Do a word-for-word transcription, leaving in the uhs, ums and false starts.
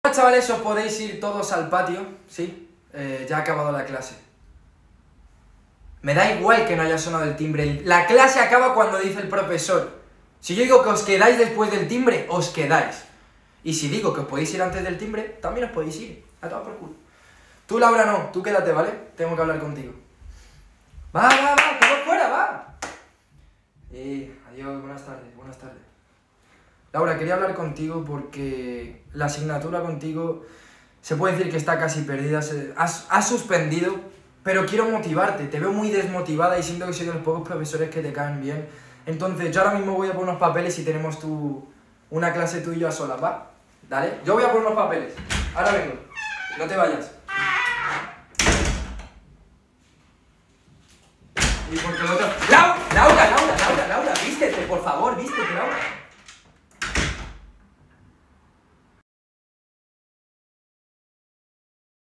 Bueno, chavales, os podéis ir todos al patio, ¿sí? Eh, ya ha acabado la clase. Me da igual que no haya sonado el timbre. La clase acaba cuando dice el profesor. Si yo digo que os quedáis después del timbre, os quedáis. Y si digo que os podéis ir antes del timbre, también os podéis ir. A tomar por culo. Tú, Laura, no. Tú quédate, ¿vale? Tengo que hablar contigo. Va, va, va. ¡Todos fuera, va! Eh, adiós, buenas tardes, buenas tardes. Laura, quería hablar contigo porque la asignatura contigo se puede decir que está casi perdida. Se, has, has suspendido, pero quiero motivarte. Te veo muy desmotivada y siento que soy de los pocos profesores que te caen bien. Entonces, yo ahora mismo voy a poner unos papeles y tenemos tu, una clase tú y yo a solas, ¿va? Dale. Yo voy a poner unos papeles. Ahora vengo. No te vayas. Y porque el otro... ¡Laura! ¡Laura, Laura, Laura, Laura! ¡Vístete, por favor, vístete!